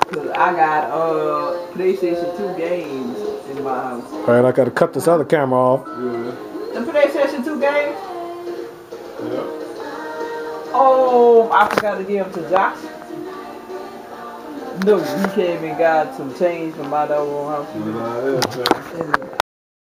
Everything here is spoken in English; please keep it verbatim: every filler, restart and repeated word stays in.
Cause I got uh PlayStation two games in my house. Alright, I gotta cut this other camera off. Yeah. The PlayStation two games? Yeah. Oh, I forgot to give them to Josh. No, he came and got some change from my dog house. Well, uh, yeah, And